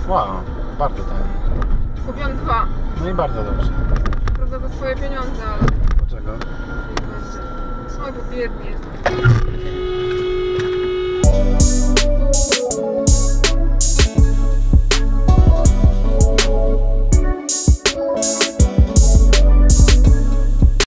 Wow, bardzo tani. Kupiłam 2. No i bardzo dobrze. Prawda za swoje pieniądze, ale Dlaczego? niech będzie. Oj, bo biednie jest.